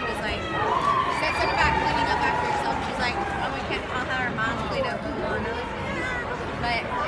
she was like, she said something about cleaning up after yourself. She's like, oh, I'll have our moms clean up. And I was like, yeah. But